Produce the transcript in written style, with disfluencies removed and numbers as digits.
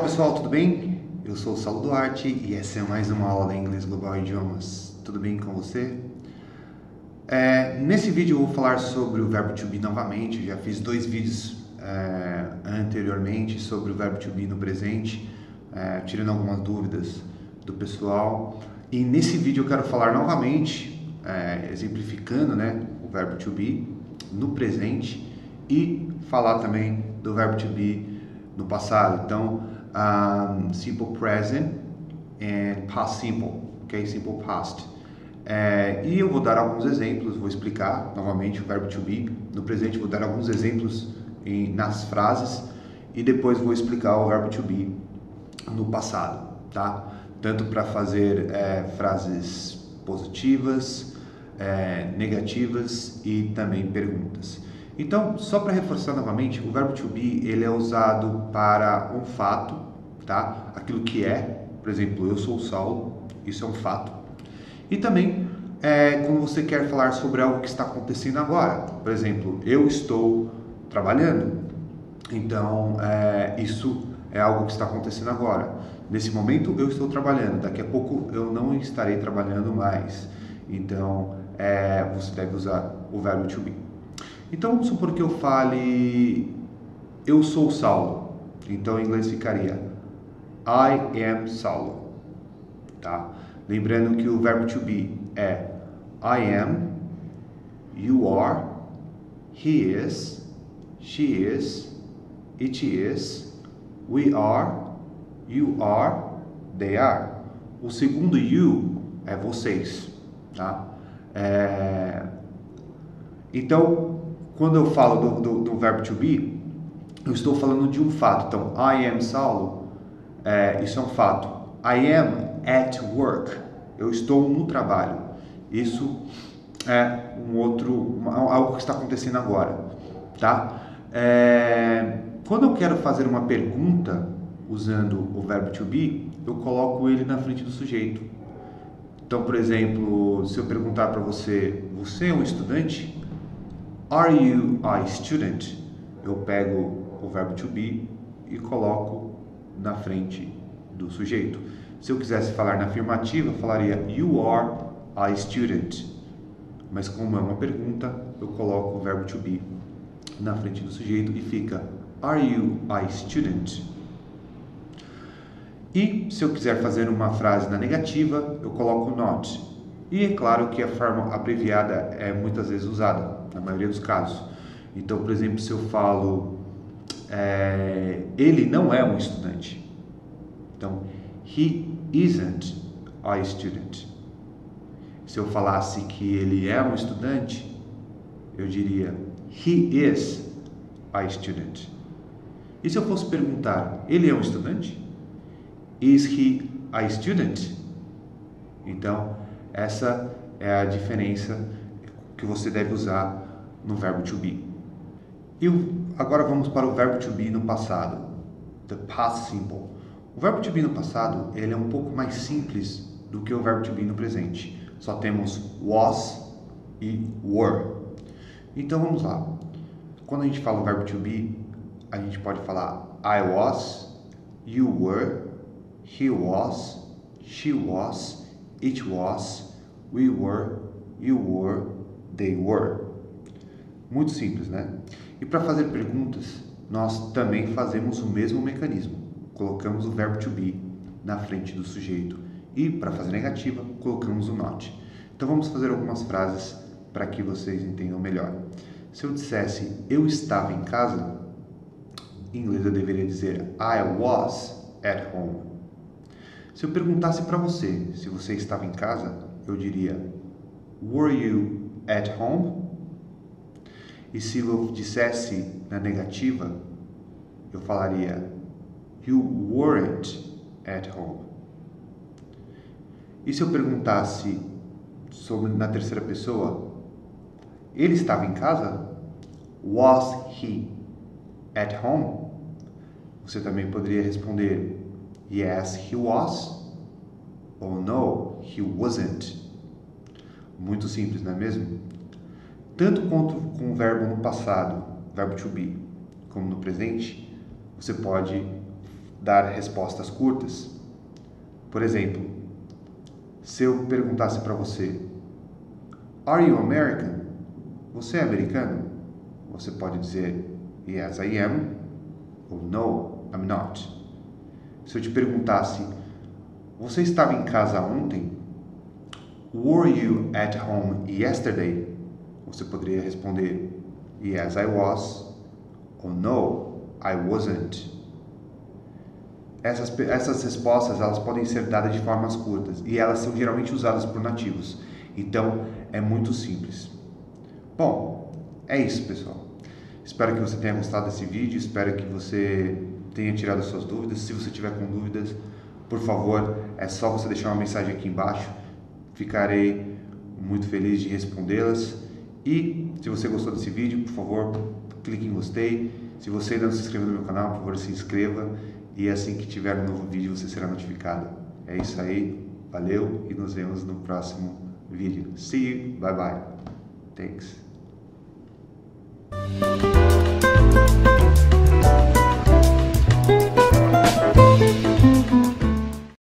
pessoal, tudo bem? Eu sou o Saulo Duarte e essa é mais uma aula da Inglês Global Idiomas. Tudo bem com você? Nesse vídeo eu vou falar sobre o verbo to be novamente. Eu já fiz dois vídeos anteriormente sobre o verbo to be no presente, tirando algumas dúvidas do pessoal. E nesse vídeo eu quero falar novamente, exemplificando, o verbo to be no presente e falar também do verbo to be no passado. Então, simple present and past simple, ok? Simple past. E eu vou dar alguns exemplos, vou explicar novamente o verbo to be no presente, vou dar alguns exemplos nas frases e depois vou explicar o verbo to be no passado, tá? Tanto para fazer frases positivas, negativas e também perguntas. Então, só para reforçar novamente, o verbo to be ele é usado para um fato, tá? Aquilo que é, por exemplo, eu sou o Saulo, isso é um fato. E também quando você quer falar sobre algo que está acontecendo agora, por exemplo, eu estou trabalhando, então isso é algo que está acontecendo agora. Nesse momento eu estou trabalhando, daqui a pouco eu não estarei trabalhando mais. Então você deve usar o verbo to be. Então vamos supor que eu fale eu sou Saulo. Então em inglês ficaria I am Saulo, tá? Lembrando que o verbo to be é I am, you are, he is, she is, it is, we are, you are, they are. O segundo you é vocês, tá? Então, quando eu falo do verbo to be, eu estou falando de um fato. Então, I am Saulo, isso é um fato. I am at work, eu estou no trabalho. Isso é algo que está acontecendo agora, tá? Quando eu quero fazer uma pergunta usando o verbo to be, eu coloco ele na frente do sujeito. Então, por exemplo, se eu perguntar para você, você é um estudante? Are you a student? Eu pego o verbo to be e coloco na frente do sujeito. Se eu quisesse falar na afirmativa, eu falaria you are a student. Mas como é uma pergunta, eu coloco o verbo to be na frente do sujeito e fica are you a student? E se eu quiser fazer uma frase na negativa, eu coloco not. E é claro que a forma abreviada é muitas vezes usada, na maioria dos casos. Então, por exemplo, se eu falo ele não é um estudante. Então, he isn't a student. Se eu falasse que ele é um estudante, eu diria he is a student. E se eu fosse perguntar, ele é um estudante? Is he a student? Então, essa é a diferença que você deve usar no verbo to be. E agora vamos para o verbo to be no passado, the past simple. O verbo to be no passado ele é um pouco mais simples do que o verbo to be no presente. Só temos was e were. Então vamos lá. Quando a gente fala o verbo to be, a gente pode falar I was, you were, he was, she was, it was, we were, you were, they were. Muito simples, né? E para fazer perguntas, nós também fazemos o mesmo mecanismo. Colocamos o verbo to be na frente do sujeito. E para fazer negativa, colocamos o not. Então vamos fazer algumas frases para que vocês entendam melhor. Se eu dissesse eu estava em casa, em inglês eu deveria dizer I was at home. Se eu perguntasse para você se você estava em casa, eu diria were you at home? E se eu dissesse na negativa, eu falaria you weren't at home. E se eu perguntasse na terceira pessoa, ele estava em casa? Was he at home? Você também poderia responder yes, he was, ou no, he wasn't. Muito simples, não é mesmo? Tanto quanto com o verbo no passado, verbo to be, como no presente, você pode dar respostas curtas. Por exemplo, se eu perguntasse para você, Are you American? Você é americano? Você pode dizer, Yes, I am, ou No, I'm not. Se eu te perguntasse, você estava em casa ontem? Were you at home yesterday? Você poderia responder, Yes, I was, ou No, I wasn't. Essas respostas elas podem ser dadas de formas curtas e elas são geralmente usadas por nativos. Então, é muito simples. Bom, é isso, pessoal. Espero que você tenha gostado desse vídeo, espero que você tenha tirado suas dúvidas. Se você tiver com dúvidas, por favor, é só você deixar uma mensagem aqui embaixo. Ficarei muito feliz de respondê-las. E se você gostou desse vídeo, por favor, clique em gostei. Se você ainda não se inscreveu no meu canal, por favor, se inscreva. E assim que tiver um novo vídeo, você será notificado. É isso aí, valeu e nos vemos no próximo vídeo. See you, bye bye. Thanks.